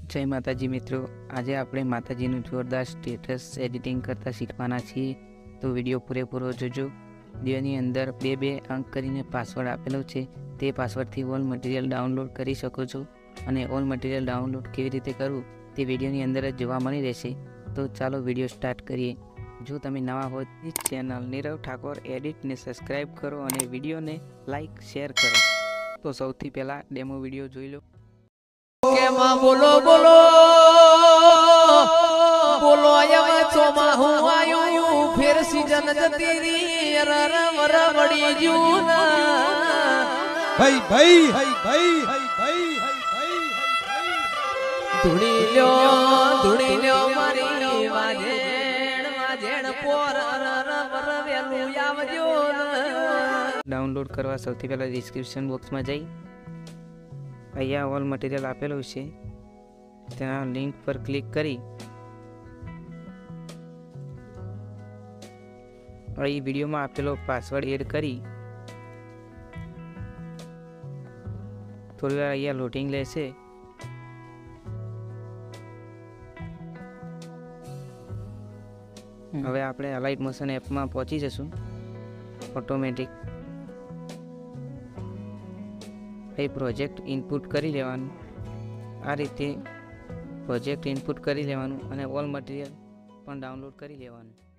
जय माताजी मित्रों, आज आपणे माताजीनु जोरदार स्टेटस एडिटिंग करता शीखवाना छीए। तो विडियो पूरेपूरो जोजो। विडियोनी अंदर 2 अंक करीने पासवर्ड आपेलो छे। ते पासवर्डथी ऑल मटीरियल डाउनलॉड करी शको छो अने ऑल मटीरियल डाउनलॉड केवी रीते करवुं ते विडियोनी अंदर ज जोवा मळी रहेशे। तो चालो विडियो स्टार्ट करिए। जो तमे नवा हो तो चेनल नीरव ठाकोर एडिट ने सब्सक्राइब करो और विडियो ने लाइक शेर करो। तो सौथी पहला डेमो विडियो जोई लो। बोलो बोलो बोलो आया चोमा हुआयू फिर सीजन जती री रर वर बड़ी जून भाई भाई भाई भाई भाई भाई धुणी लो मारी वाजेण पोर रर वर वेलू आवजो। डाउनलॉड करवा सौथी पहला डिस्क्रिप्शन बॉक्स में जाई अहींया ऑल मटीरियल आपेलू छे तेना लिंक पर क्लिक करी अहीं विडियो में आपेलो पासवर्ड एड करी थोड़ी वार अहींया लोडिंग लेशे। हवे आपणे अलाइट मोशन एप में पहोंची जशुं ऑटोमेटिक। प्रोजेक्ट इनपुट करी लेवानुं आ रीते प्रोजेक्ट इनपुट करी लेवानुं अने ऑल मटीरियल पण डाउनलॉड करी लेवानुं।